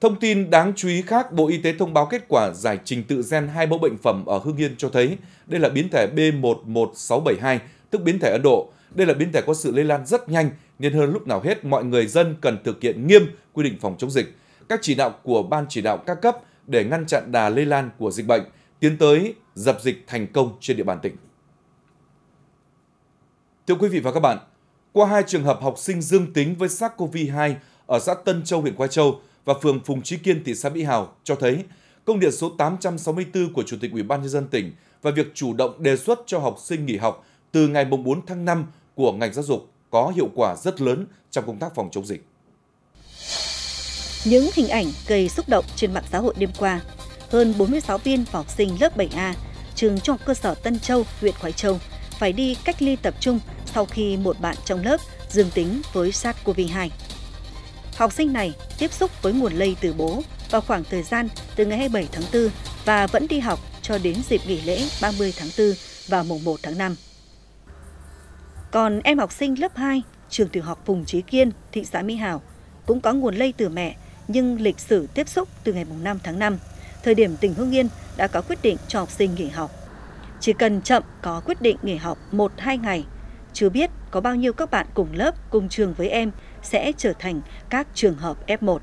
Thông tin đáng chú ý khác, Bộ Y tế thông báo kết quả giải trình tự gen 2 mẫu bệnh phẩm ở Hưng Yên cho thấy đây là biến thể B11672, tức biến thể Ấn Độ. Đây là biến thể có sự lây lan rất nhanh, nên hơn lúc nào hết mọi người dân cần thực hiện nghiêm quy định phòng chống dịch, các chỉ đạo của Ban chỉ đạo các cấp để ngăn chặn đà lây lan của dịch bệnh, tiến tới dập dịch thành công trên địa bàn tỉnh. Thưa quý vị và các bạn, qua 2 trường hợp học sinh dương tính với SARS-CoV-2 ở xã Tân Châu, huyện Khoái Châu và phường Phùng Trí Kiên, thị xã Mỹ Hào cho thấy công điện số 864 của Chủ tịch Ủy ban Nhân dân tỉnh và việc chủ động đề xuất cho học sinh nghỉ học từ ngày 4 tháng 5 của ngành giáo dục có hiệu quả rất lớn trong công tác phòng chống dịch. Những hình ảnh gây xúc động trên mạng xã hội đêm qua, hơn 40 giáo viên và học sinh lớp 7A, trường Trung học cơ sở Tân Châu, huyện Khoái Châu phải đi cách ly tập trung sau khi một bạn trong lớp dương tính với SARS-CoV-2. Học sinh này tiếp xúc với nguồn lây từ bố vào khoảng thời gian từ ngày 27 tháng 4 và vẫn đi học cho đến dịp nghỉ lễ 30 tháng 4 và mùng 1 tháng 5. Còn em học sinh lớp 2, trường tiểu học Phùng Trí Kiên, thị xã Mỹ Hào cũng có nguồn lây từ mẹ nhưng lịch sử tiếp xúc từ ngày 5 tháng 5, thời điểm tỉnh Hưng Yên đã có quyết định cho học sinh nghỉ học. Chỉ cần chậm có quyết định nghỉ học 1-2 ngày, chưa biết có bao nhiêu các bạn cùng lớp, cùng trường với em sẽ trở thành các trường hợp F1.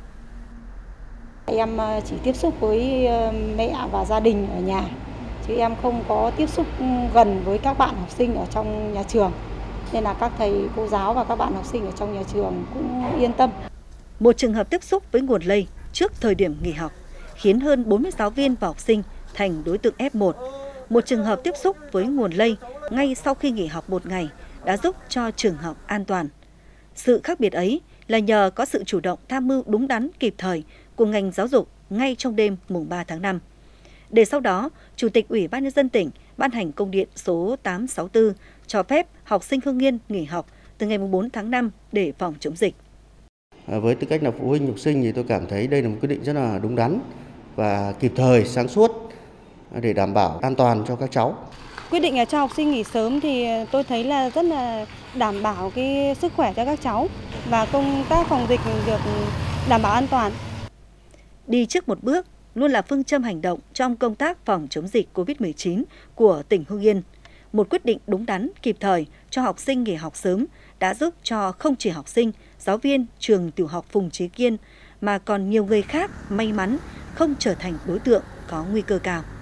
Em chỉ tiếp xúc với mẹ và gia đình ở nhà, chứ em không có tiếp xúc gần với các bạn học sinh ở trong nhà trường. Nên là các thầy, cô giáo và các bạn học sinh ở trong nhà trường cũng yên tâm. Một trường hợp tiếp xúc với nguồn lây trước thời điểm nghỉ học khiến hơn 40 giáo viên và học sinh thành đối tượng F1. Một trường hợp tiếp xúc với nguồn lây ngay sau khi nghỉ học một ngày đã giúp cho trường học an toàn. Sự khác biệt ấy là nhờ có sự chủ động tham mưu đúng đắn kịp thời của ngành giáo dục ngay trong đêm mùng 3 tháng 5. Để sau đó, Chủ tịch Ủy ban Nhân dân tỉnh ban hành công điện số 864 cho phép học sinh Hưng Yên nghỉ học từ ngày 4 tháng 5 để phòng chống dịch. Với tư cách là phụ huynh học sinh thì tôi cảm thấy đây là một quyết định rất là đúng đắn và kịp thời, sáng suốt để đảm bảo an toàn cho các cháu. Quyết định cho học sinh nghỉ sớm thì tôi thấy là rất là đảm bảo cái sức khỏe cho các cháu và công tác phòng dịch được đảm bảo an toàn. Đi trước một bước luôn là phương châm hành động trong công tác phòng chống dịch COVID-19 của tỉnh Hưng Yên. Một quyết định đúng đắn, kịp thời cho học sinh nghỉ học sớm đã giúp cho không chỉ học sinh, giáo viên trường tiểu học Phùng Trí Kiên mà còn nhiều người khác may mắn không trở thành đối tượng có nguy cơ cao.